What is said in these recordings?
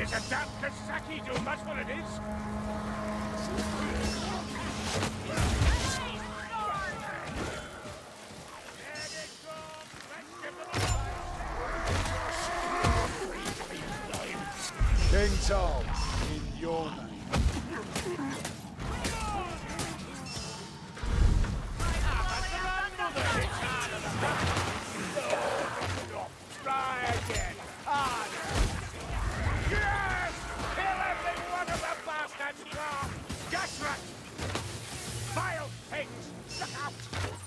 It's a damn Kasaki doom, that's what it is! King Tom, in your name. Try again. Harder. Yes! Kill every one of the bastards! Gasrat! Vile things! Look out!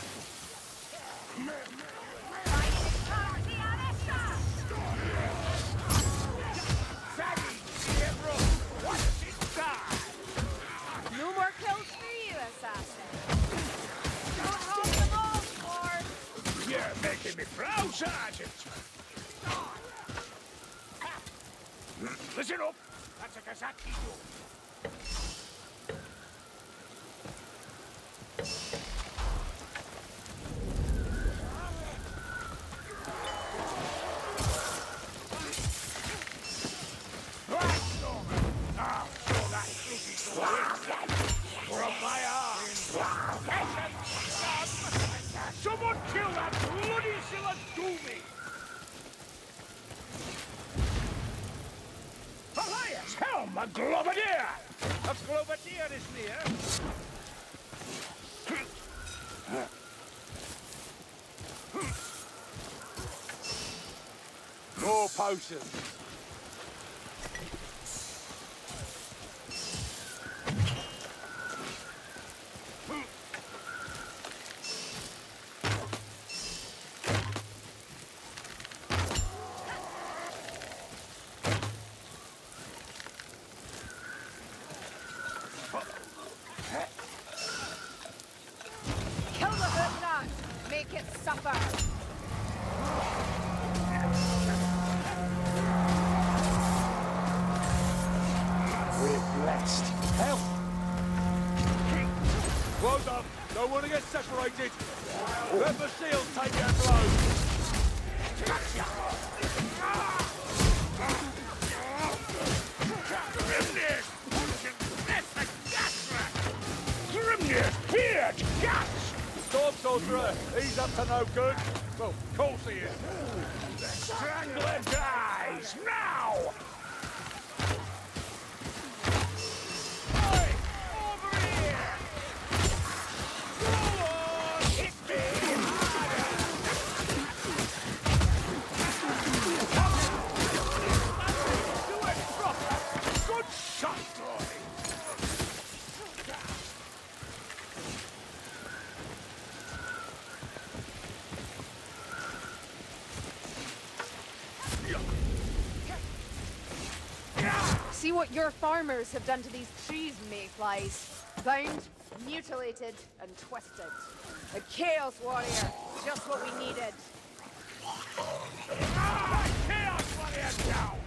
Saggy! Hero! What is it done? No more kills for you, assassin. Don't hold them all, Lord. You're making me proud, Sergeant! Listen up! That's a Kazaki door. Right, Norman! Now, show that fluky from my arms! Someone kill that bloody Siladumi! Elias, helm a Globadier! A Globadier is near. More potions. Kill the Hoodnut. Make it suffer. We're blessed. Help! Well done. Don't want to get separated. Let the shield take their blow. Grimnir! That's the Gasrat! Grimnir! Beard! Gas! Storm Sorcerer, he's up to no good. Well, of course he is. The Strangler dies! Now! Oi! Over here! Go on! Hit me harder! Do it proper! Good shot, Troy! See what your farmers have done to these trees, mayflies. Bound, mutilated, and twisted. A Chaos Warrior, just what we needed. Chaos Warrior down!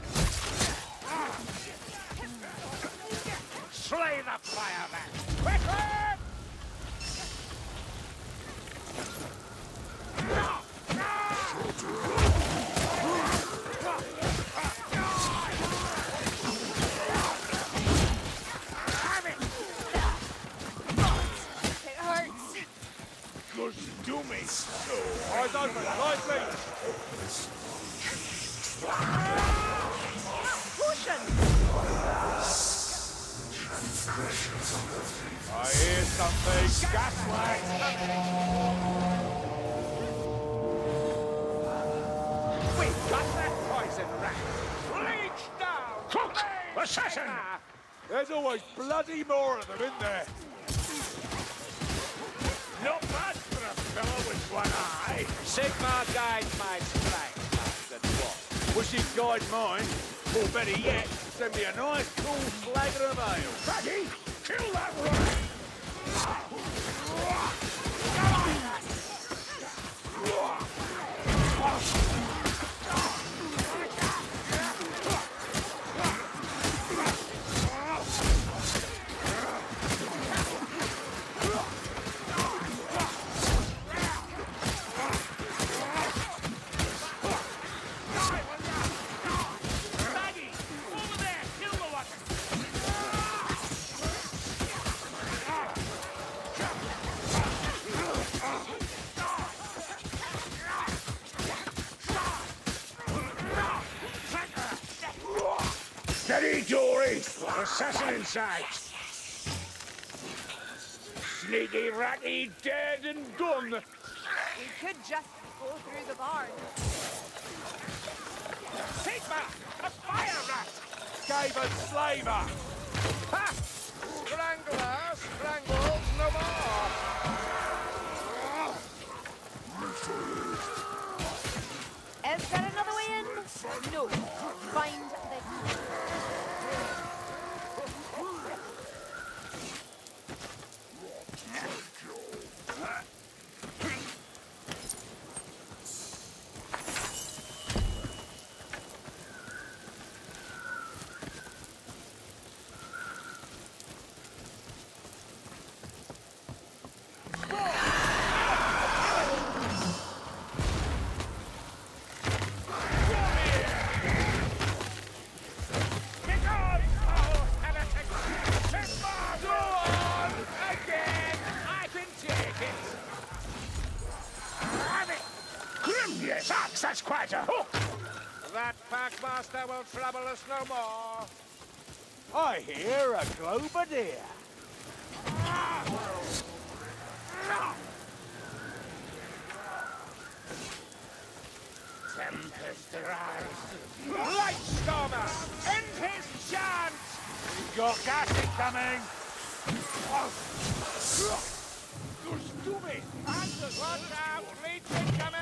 Slay the fireman! Quicker! It hurts. Good do me! Eyes open, lively. Potion! I hear something. Gaslight! We've got that poison rat! Leech down! Cook! Assassin! There's always bloody more of them, isn't there? Not bad for a fellow with one eye! Sigmar guides my strength, Master Dwarf. Wish he'd guide mine. Or better yet, send me a nice cool flagon of ale. Baggy! Kill that rat! Baggy! Over there! Dory! Assassin inside! Sneaky ratty, dead and gone! We could just go through the barn. Sigma! A fire rat! Skaven slaver! Ha! Strangler, strangles no more! Is there another way in? No. Find the key. That's quite a hook! That packmaster will trouble us no more. I hear a globadier. Tempest arrives. Lightstormer! End his chance! We've got gas incoming. You stupid! Answers! Watch out! Leech incoming!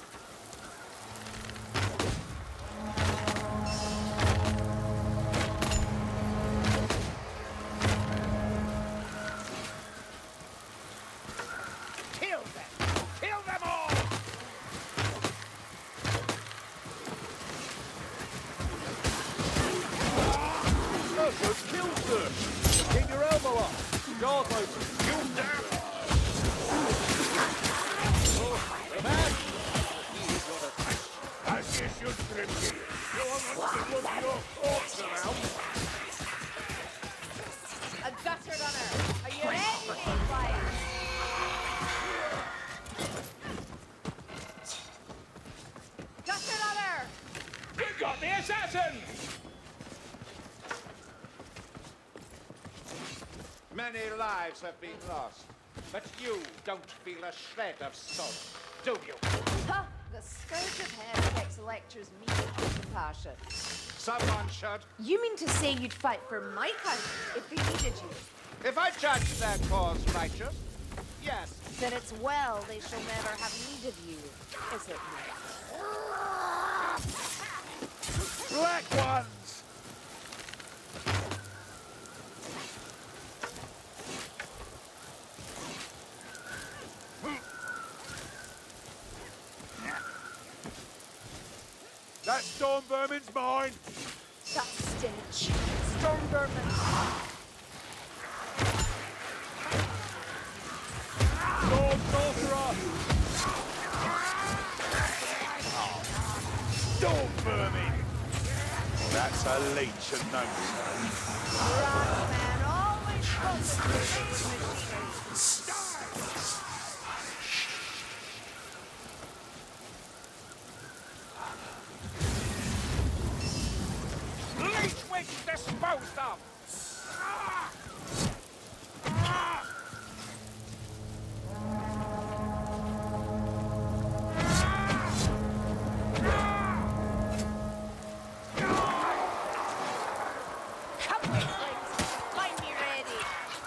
Kill them! Kill them all! Oh, good kill, sir. Keep your elbow up. Doors open. You damn! As you should, Grimsby. You want to look your thoughts around. A gutter runner. Are you ready, Mayfly? Gutter runner! We got the assassin! Many lives have been lost, but you don't feel a shred of sorrow, do you? Huh! The scourge of hell takes lectures me with compassion. Someone should. You mean to say you'd fight for my country if they needed you? If I judge their cause righteous, yes. Then it's well they shall never have need of you, is it not? Black ones. That storm vermin's mine. That stench. Storm vermin. Storm sorcerer. Storm vermin. That's a leech of no Rockman always focused on machinery. Leech witch disposed of! Come with legs. Find me ready.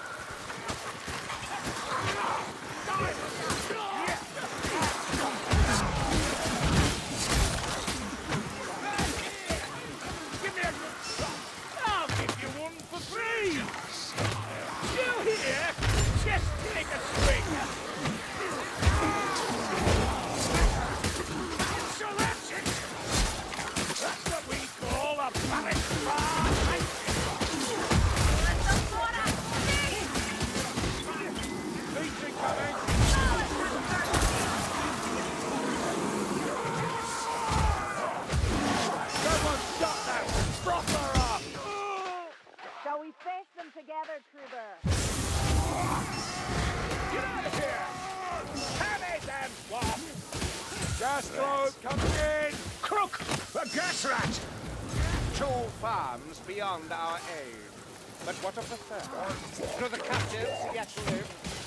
Give me a good shot! I'll give you one for free! You here? Just take a swing! So that's it! That's what we call a balanced bar! Leech incoming! Someone shot that. Froth her up. Shall we face them together, Kruber? Get out of here! Hammy them swamp! Gas globe coming in. Crook! A gas rat! 2 farms beyond our aid. But what of the third? Do the captives yet live?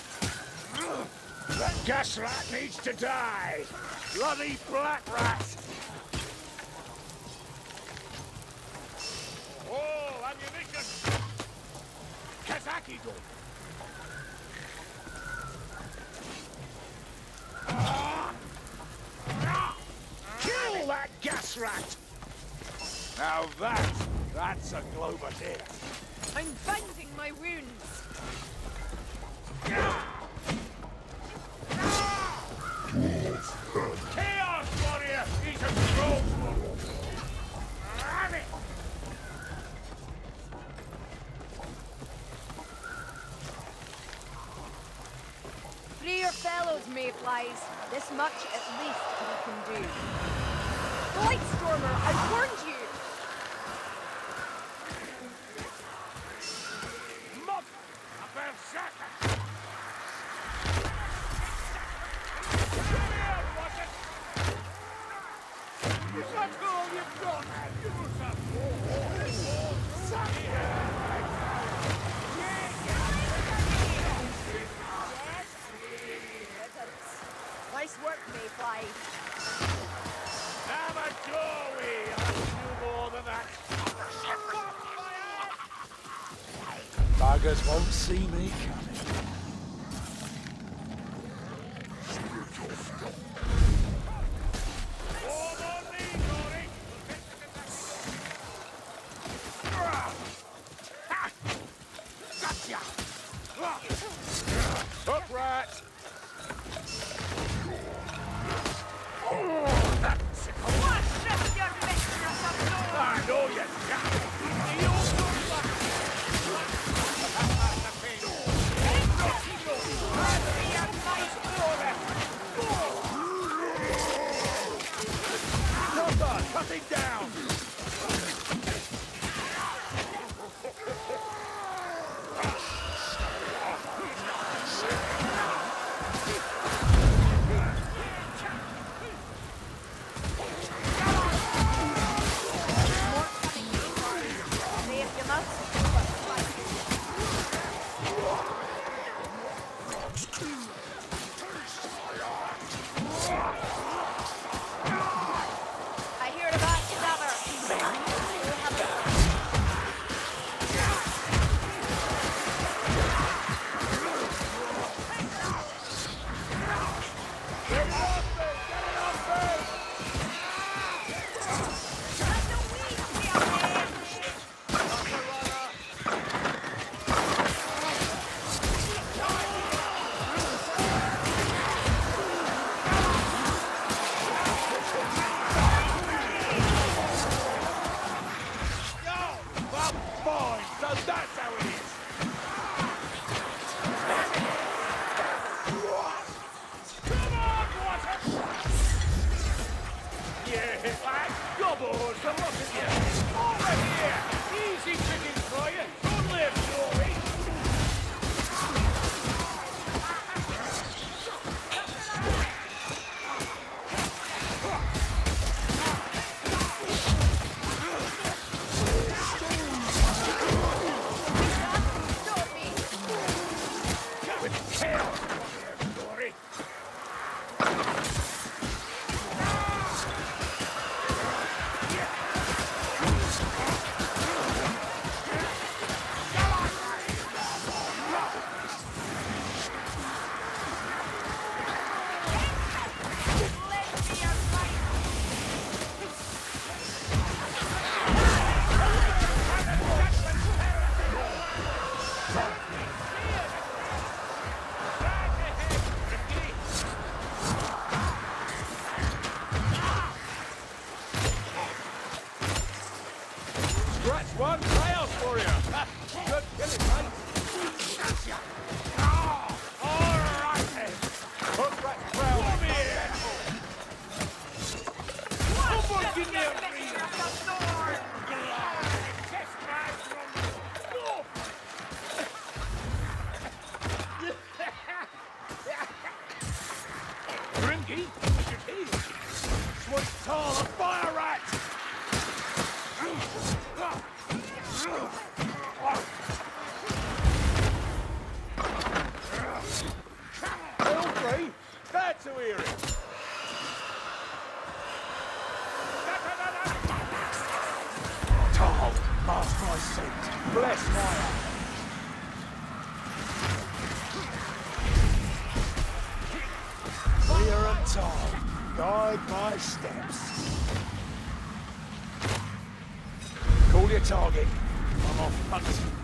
That gas rat needs to die! Bloody black rat! Oh, ammunition! Kazaki gun! Kill that gas rat! Now that's a Glober death. I'm binding my wounds. Chaos Warrior! He's a strong one! Ram it! Free your fellows, mayflies. This much at least we can do. Blightstormer, I warned you! Mob! A berserker! Is that all you've got? You must have more. Nice work, mayflies. Have a doorway! I'll do more than that. Buggers won't see me coming. Form on me, Dory! Gotcha! Up right! I know you got it! You cut him down! See if you must. I hear about Summer. We'll have a Fine, so that's how it is! Come on, water! Yeah, lad, gobbles, the lot of you! Over here! Easy pickings for you! Good live, Dory! stop me. With chaos, Dory! Scratch one, Chaos Warrior! Ha! Good killing, mate! All right then! Hook rat prowl! Come here! Someone get near me! Test drive from north! Gringy, look at here! Sweet tall, a fire rat! scent. Bless my heart. Clear and tall. Guide my steps. Call your target. I'm off hunting.